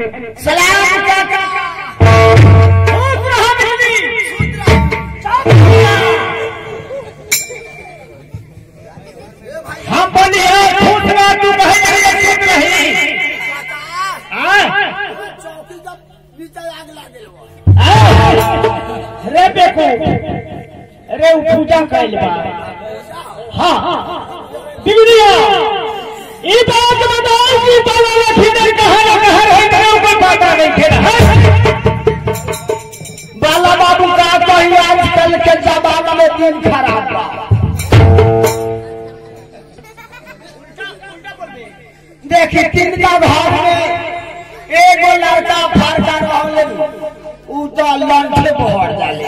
सलाम काका हम बोलिए खुशरा तू कहे चुप रही चौकी जब नीचे आग लागल रे देखो अरे पूजा कैल बा हाँ बिगड़िया ये बात बताओ कि बाला फिर कहां है तेरे ऊपर बात नहीं खेला बाला बाबू का कहीं आजकल के जमाना में दिन खराब बा देखिए तिनका भाग में एगो लड़का फरका रहले उ तो लंठे बहर जाले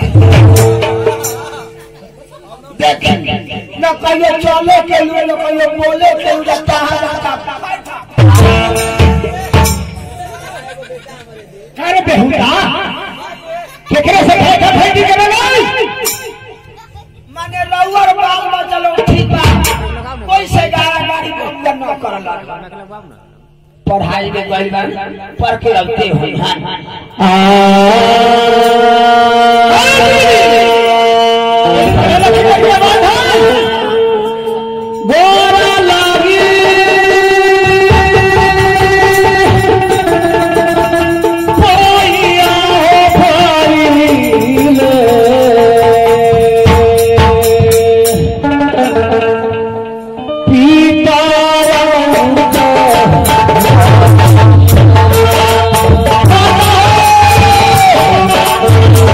देखिए न कहियो चले के लिए न कहियो बोले के लिए कहां जाता करे बेहुदा केकरे से भेंट भेंटी करे नहीं माने रउर बाल बचलो ठीक बा कोई से गाड़ी न करला पढ़ाई में गई पढ़ के लगते हो गोरा लागी कोइया हो भाईले पीता Oh,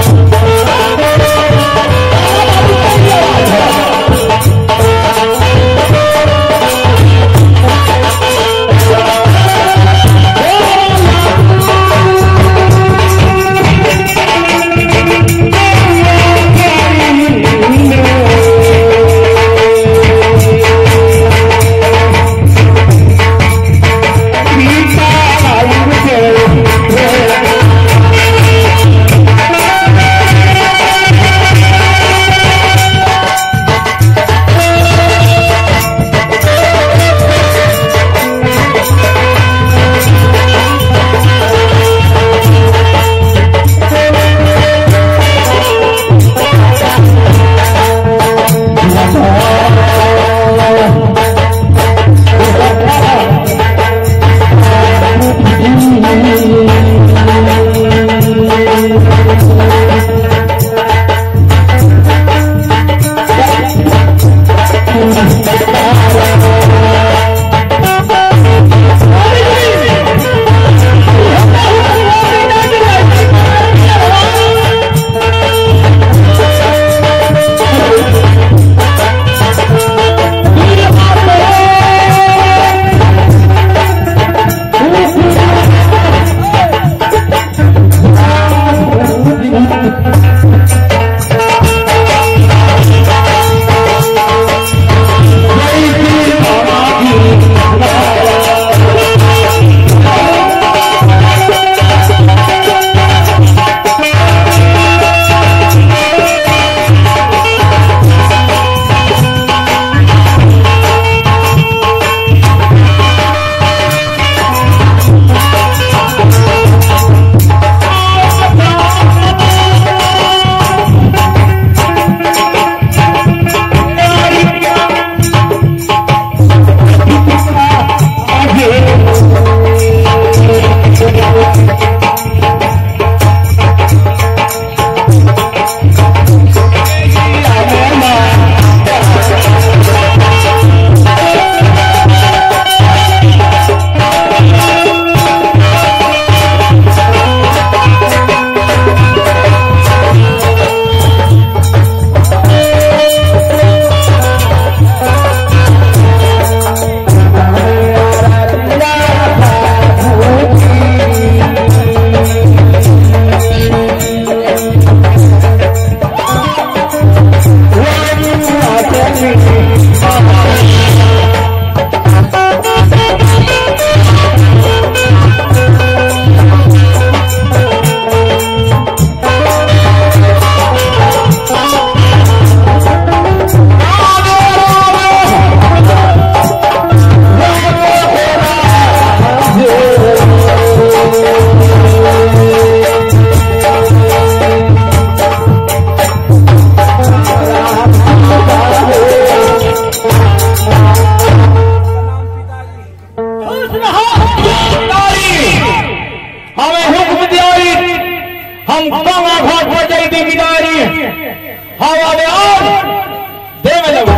हम कवा घाट पर जाई दी बिदारी हवा में और दे में जब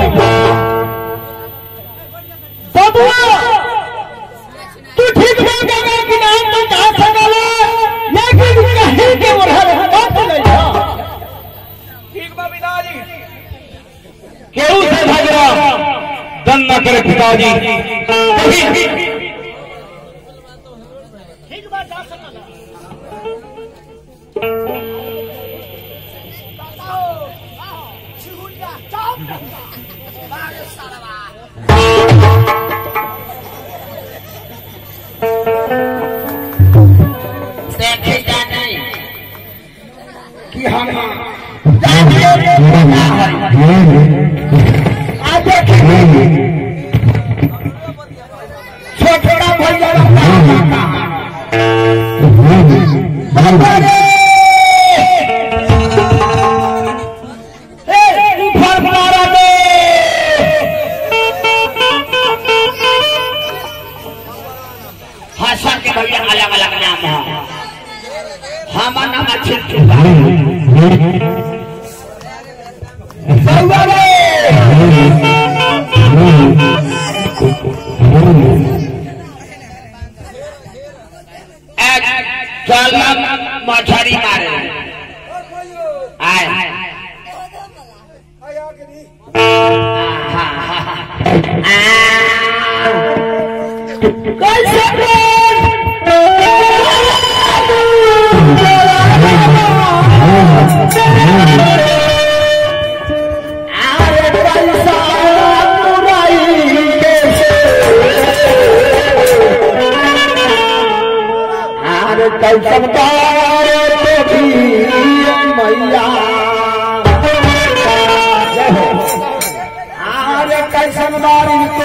बबुआ तू ठीक हो गया कि नहीं तो कहां से गला लेकिन कहीं के उधर बात नहीं था ठीक बा पिताजी केहू से झगड़ा दन न करे पिताजी ठीक बा जा सकला चिहुलिया चौक मारे सालवा देखे जाने कि हम छोटा भैया भाषा के भैया अलग अलग नाम है हमारा नाम अच्छे चल मछरी मारे आए कैसे कैसन मैया आरे कैसन बारी को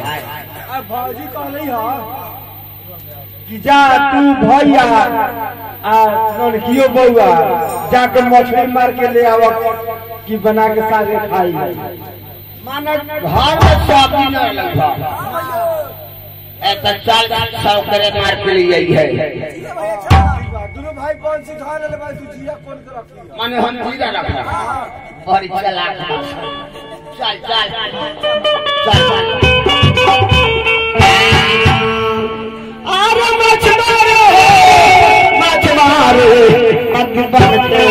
भौजी कहली कि जा तू भैया लड़कियों बउआ जाके मछली मार के ले आवा कि बना के सागे खाई। माने घर में सब्जी नहीं लगा ऐसा 40 करे मार के लिए है। दोनों भाई कौन सी खा ले भाई तू जिया कौन के रखी माने हम जीरा रखा और चला चल चल चल अरे मत मारे मत बनते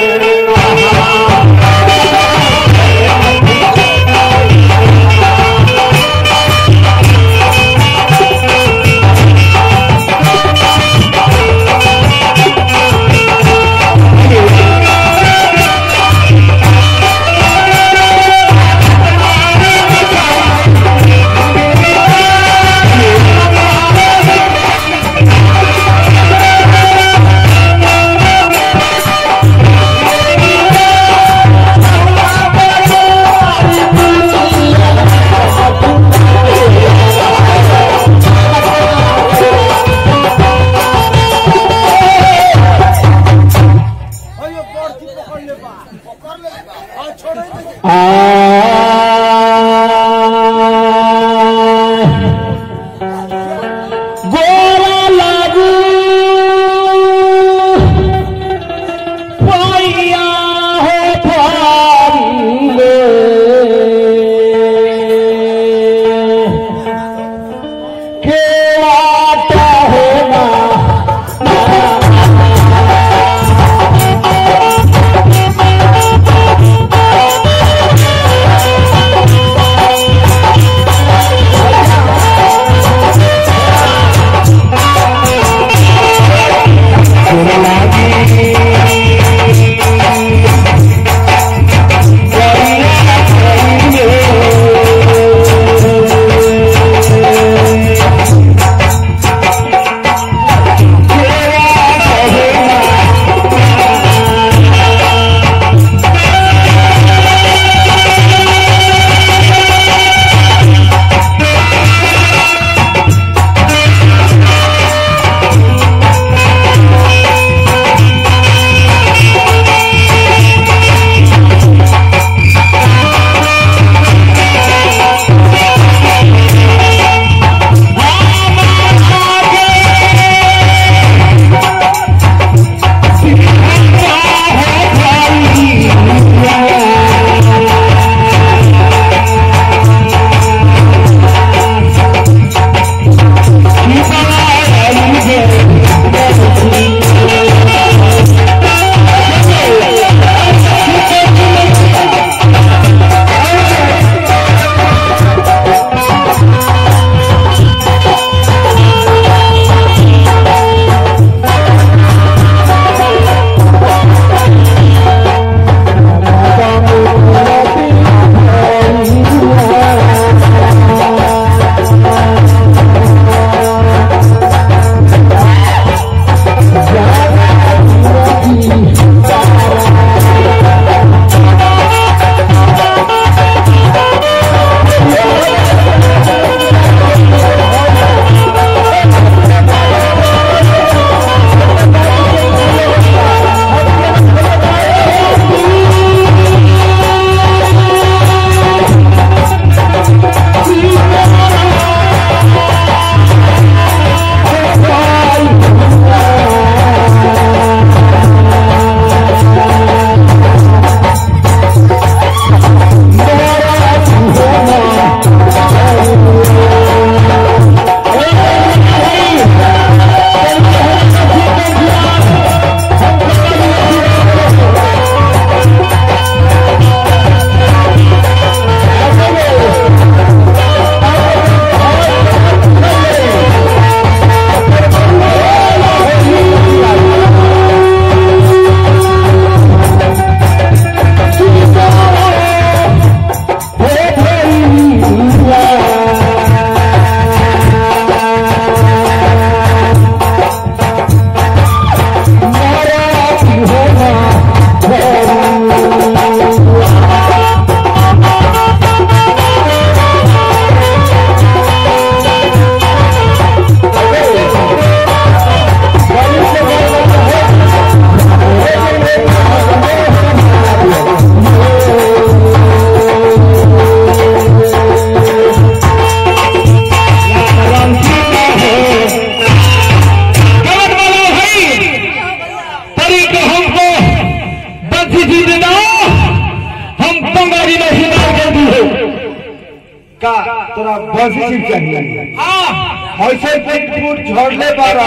का तोरा बसी चीज चाहिए हाँ ऐसे एक फुट झोड़ले बारा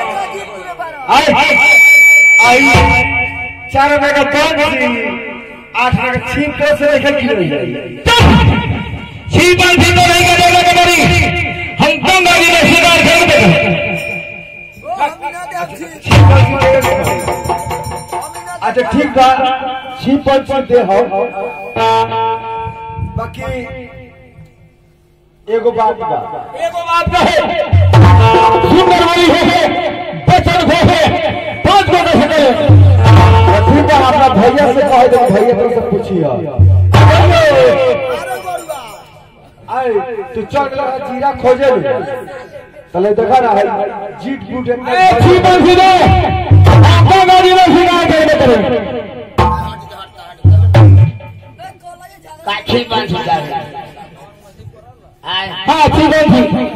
आई आई 4 रुपए का बंसी 8 रुपए का छीप तो से लेकर किलो छीप बंसी तो नहीं करेगा कभी हम तो गाड़ी में शिकार कर देंगे अच्छा ठीक बा छीप बंसी दे हो बाकी एगो बात का है सुंदर वाली है बचन हो है 5 गो कैसे करे ठीक है अपना भैया से कह दे भैया तो सब पूछिए आई तू चल लगा जीरा खोजे चले देखा ना है जीट बूट जीवन सीधे आपका गाड़ी में शिकार करे काठी बंद हो जाए हाँ जीवन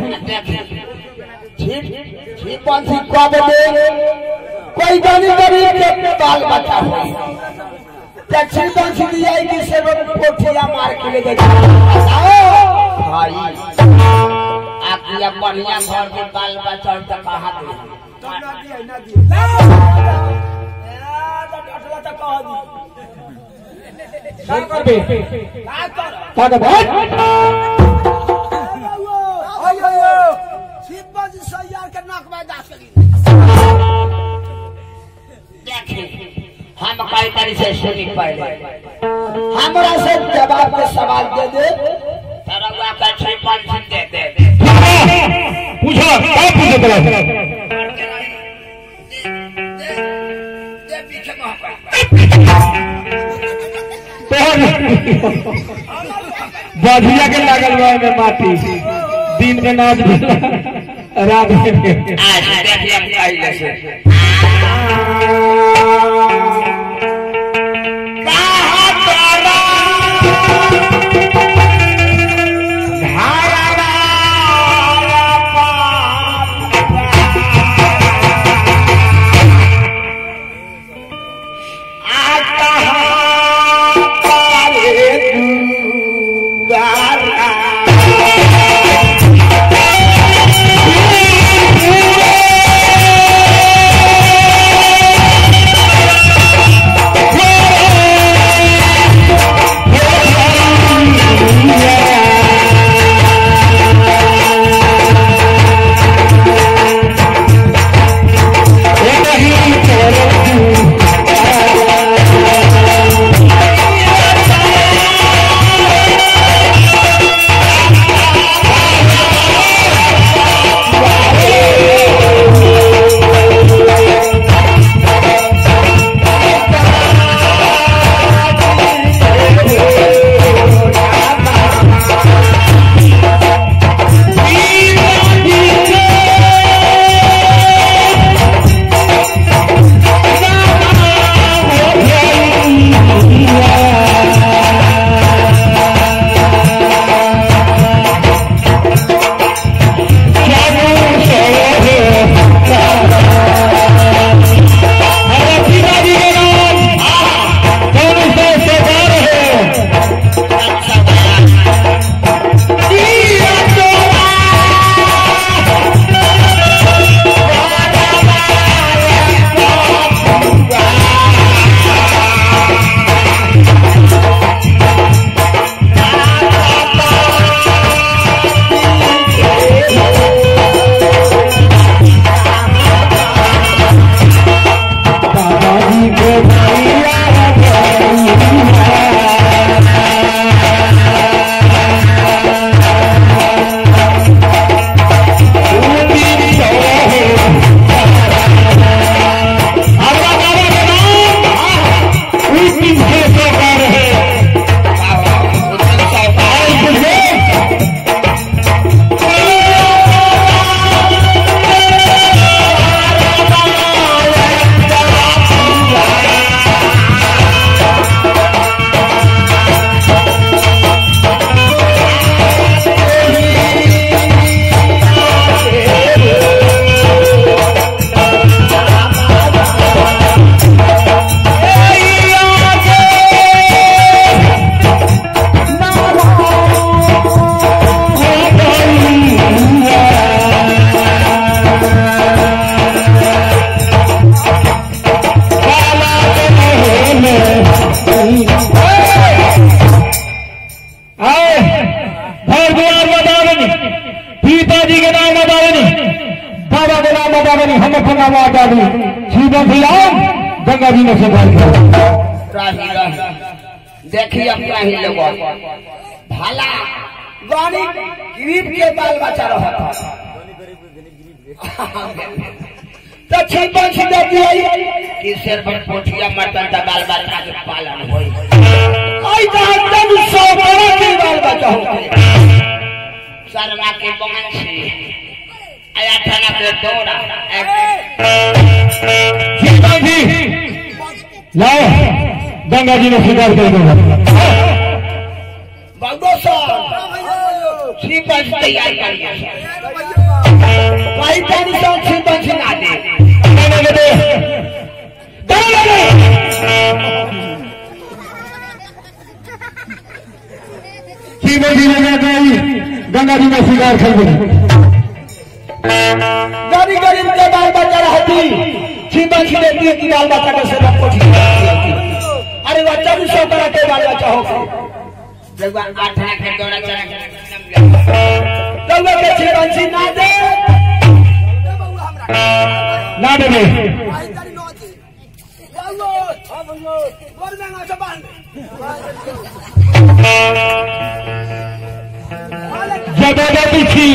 ठीक बंसी कब दे कोई जानी गरीब के बाल बच्चा हो टैक्सी बंसी दी जाएगी से कोठिया मार के ले जाएगी भाई आपकी बढ़िया घर के बाल बच्चा तो कहा हम कई तारीख से सुनी पहले हमारा से जवाब के सवाल दे दे तरवा का 6 दे दे पूछो क्या पूछो तेरा दे पीछे बाधिया के लागल में माटी दिन में नाच रात में आज देखिए आइले से बात आ गई जीवन फिलहाल गंगा जी ने सफाई देखिए अपना ही लोग भला गाड़ी गरीब के बाल बच्चा रहा था तो छिपन छिपी कि सिर पर पोठिया मटन का बाल बच्चा के पालन होई आई तो एकदम 100 बड़ा के बाल बच्चा होते शर्मा के बंसी आया थाना पे दौड़ा जी लाओ गंगा जी ने स्वीकार कर दिया बाबू साहब छिपन तैयार करिए भाई पानी साहब छिपन छिना दे जीवन जी ने गंगा जी ने स्वीकार कर दिया गरीब गरीब के बाल बच्चा रहती छिपन छिने की बाल बच्चा के सेवा को अरे बच्चा भी 100 तरह के बाल बच्चा हो भगवान 8 लाख के दौड़ा चला तो वो के छिपन छिना दे ना देवे जबरदस्ती थी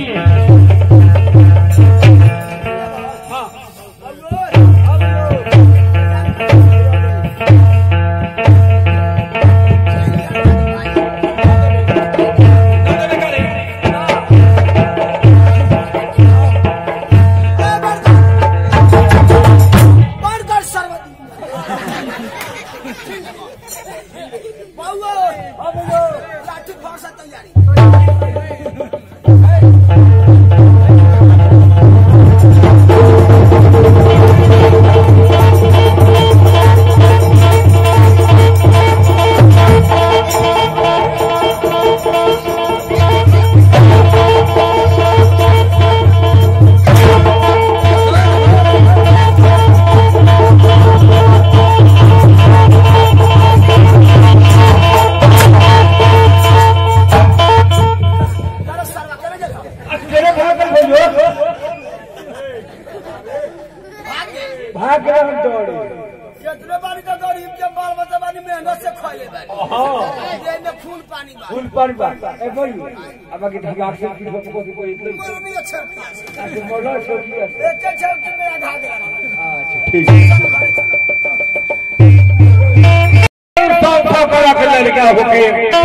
लड़का होके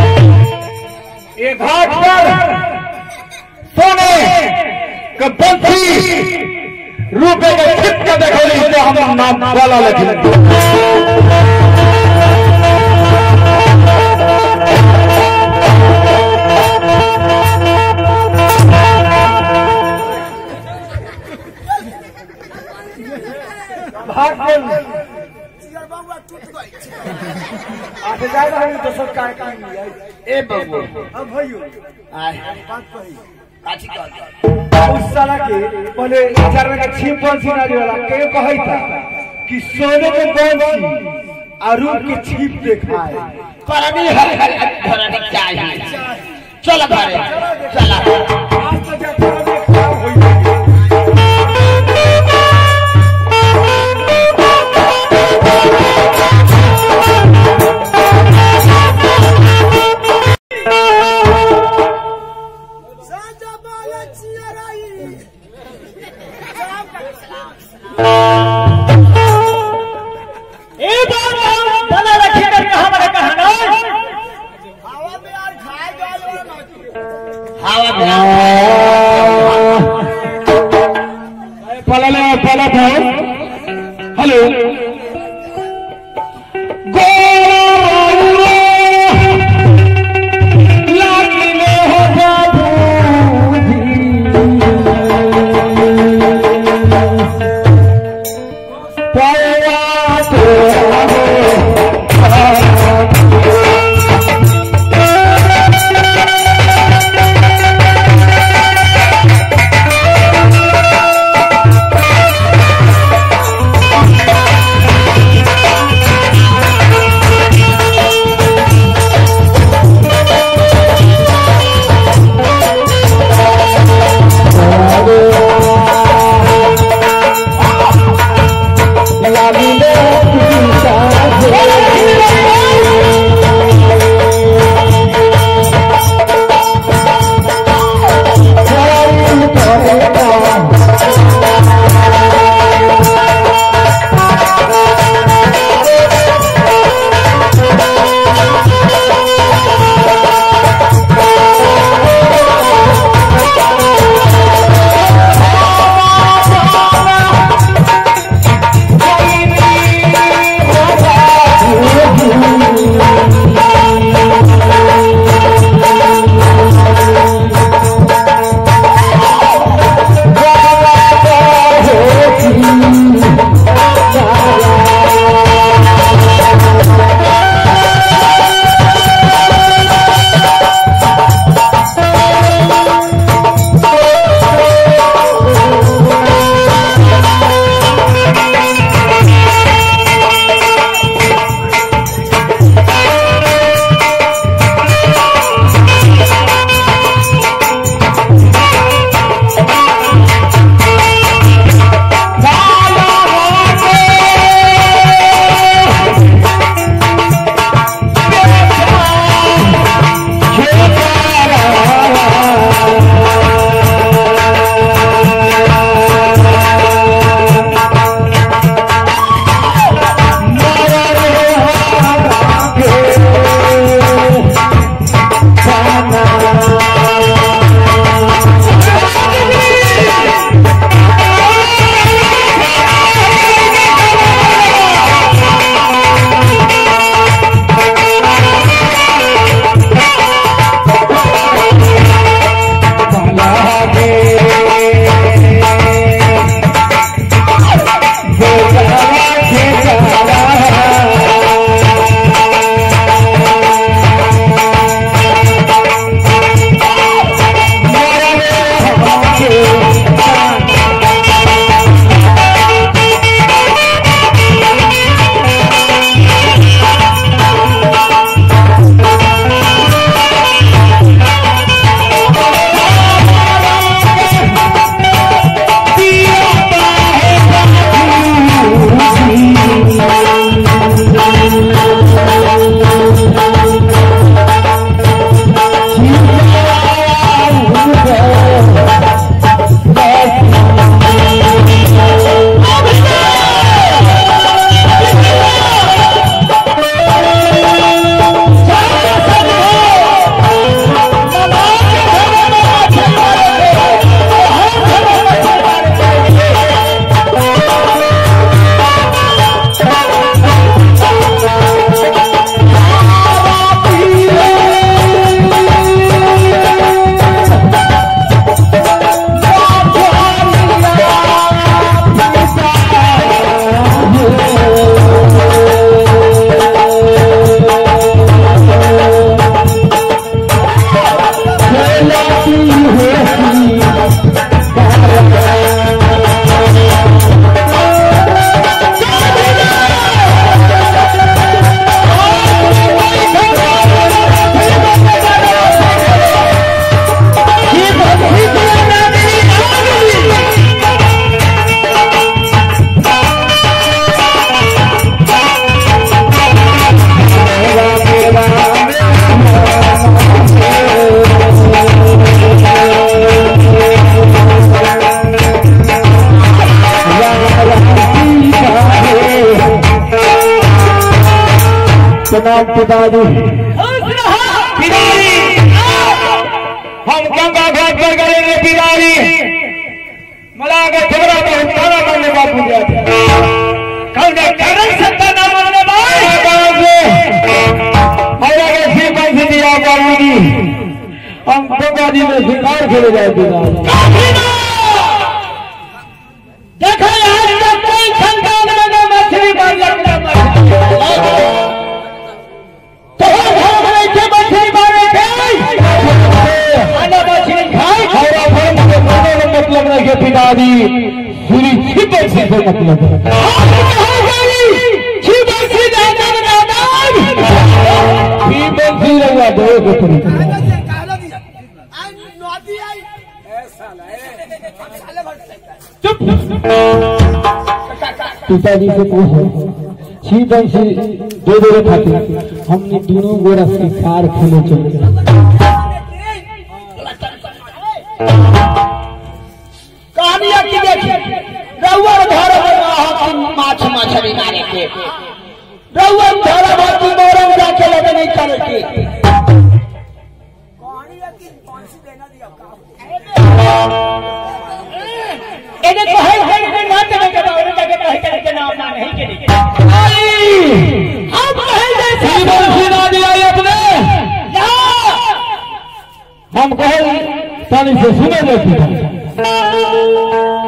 एक घाट पर सोने का बंसी रूपे के छिप के देखो इसलिए हम नाम वाला लिखे तो सब ए बाबू अब भइयो बात कही काची कह उस साला के पहले चार में छिपन सिना वाला के कहई था कि सोने के बंसी और रूप के छिप देखाए करनी है करनी चाहिए चल घरे चला आज तो जा करने खराब होई हेलो प्रणाम पिताजी। पिताजी हम गंगा घाट पर करेंगे पिताजी। मला के छोरा बहुत सारा करने बापू जाते कौन कारण सत्ता ना मानने भाई मेरा के श्री पंच दिया बाबूजी हम गंगा जी में शिकार खेले जाए पिताजी। देखो आज तक कोई संतान में मछली मार लगता तो मछली मारे थे मछली खाए मतलब नहीं है पिताजी पूरी छिपे से मतलब है पिताजी से पूछो छी बंसी दो दो खाते हमने दोनों गोरा शिकार खेले चले कहानियां की देखिए रउआ धरा माछ मछली मारे के रउआ धरा भाती मोरम जाके लगे नहीं करे के एने तो है ना तने के बारे में के कहे के नाम ना नहीं के अब कहे जैसे सुना दिया अपने हम कहे ताली से सुने देते